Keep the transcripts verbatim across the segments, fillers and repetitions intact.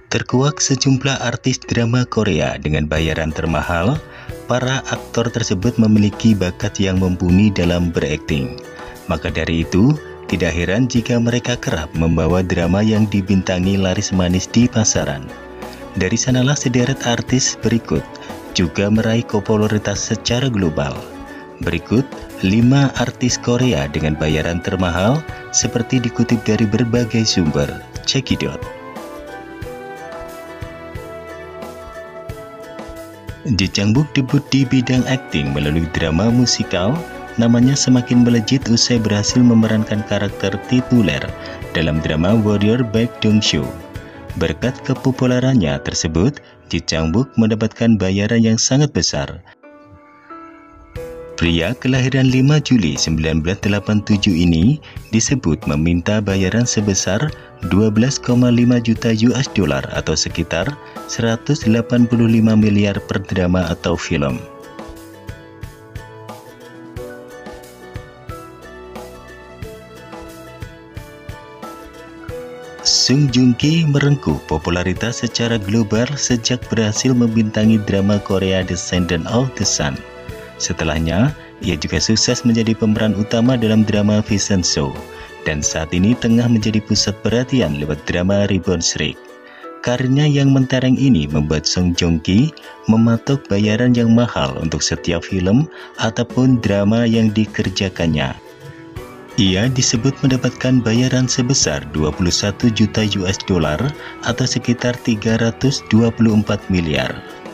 Terkuak sejumlah artis drama Korea dengan bayaran termahal. Para aktor tersebut memiliki bakat yang mumpuni dalam berakting. Maka dari itu, tidak heran jika mereka kerap membawa drama yang dibintangi laris manis di pasaran. Dari sanalah sederet artis berikut juga meraih popularitas secara global. Berikut lima artis Korea dengan bayaran termahal seperti dikutip dari berbagai sumber. Check it out. Ji Chang-wook debut di bidang akting melalui drama musikal. Namanya semakin melejit usai berhasil memerankan karakter tituler dalam drama Warrior Baekdong-soo. Berkat kepopulerannya tersebut, Ji Chang-wook mendapatkan bayaran yang sangat besar. Pria kelahiran lima Juli seribu sembilan ratus delapan puluh tujuh ini disebut meminta bayaran sebesar dua belas koma lima juta U S dollar atau sekitar seratus delapan puluh lima miliar per drama atau film. Sung Joong Ki merengkuh popularitas secara global sejak berhasil membintangi drama Korea Descendant of the Sun. Setelahnya, ia juga sukses menjadi pemeran utama dalam drama Vincenzo, dan saat ini tengah menjadi pusat perhatian lewat drama Reborn Shrek. Karirnya yang mentereng ini membuat Sung Joong Ki mematok bayaran yang mahal untuk setiap film ataupun drama yang dikerjakannya. Ia disebut mendapatkan bayaran sebesar dua puluh satu juta U S dollar atau sekitar tiga ratus dua puluh empat miliar.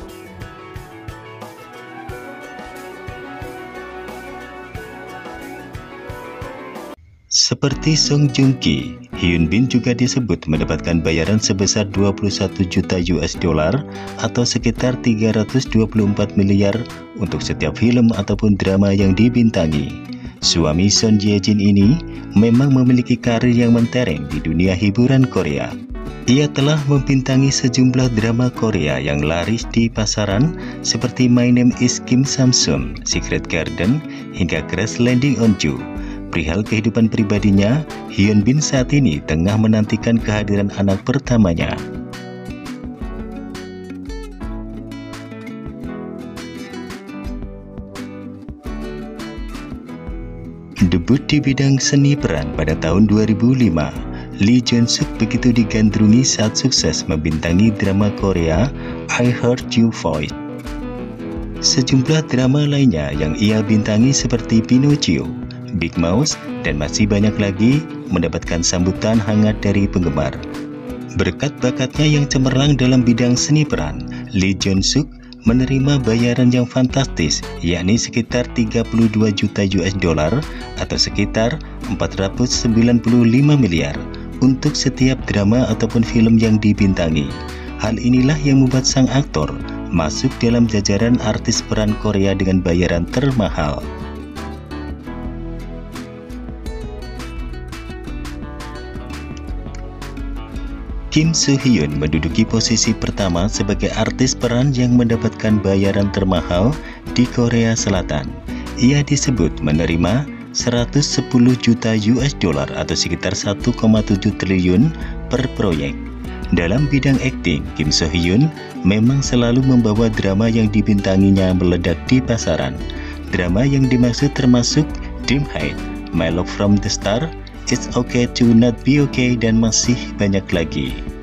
Seperti Sung Joong Ki, Hyun Bin juga disebut mendapatkan bayaran sebesar dua puluh satu juta U S dollar atau sekitar tiga ratus dua puluh empat miliar untuk setiap film ataupun drama yang dibintangi. Suami Son Ye Jin ini memang memiliki karir yang mentereng di dunia hiburan Korea. Ia telah membintangi sejumlah drama Korea yang laris di pasaran seperti My Name is Kim Samsun, Secret Garden, hingga Crash Landing on You. Perihal kehidupan pribadinya, Hyun Bin saat ini tengah menantikan kehadiran anak pertamanya. Debut di bidang seni peran pada tahun dua ribu lima, Lee Jun-suk begitu digandrungi saat sukses membintangi drama Korea I Heard Your Voice. Sejumlah drama lainnya yang ia bintangi seperti Pinocchio, Big Mouth, dan masih banyak lagi mendapatkan sambutan hangat dari penggemar. Berkat bakatnya yang cemerlang dalam bidang seni peran, Lee Jun-suk menerima bayaran yang fantastis, yakni sekitar tiga puluh dua juta U S dollar atau sekitar empat ratus sembilan puluh lima miliar untuk setiap drama ataupun film yang dibintangi. Hal inilah yang membuat sang aktor masuk dalam jajaran artis peran Korea dengan bayaran termahal. Kim Soo Hyun menduduki posisi pertama sebagai artis peran yang mendapatkan bayaran termahal di Korea Selatan. Ia disebut menerima seratus sepuluh juta U S dollar atau sekitar satu koma tujuh triliun per proyek. Dalam bidang akting, Kim Soo Hyun memang selalu membawa drama yang dibintanginya meledak di pasaran. Drama yang dimaksud termasuk Dream High, My Love from the Star, It's Okay to Not Be Okay, dan masih banyak lagi.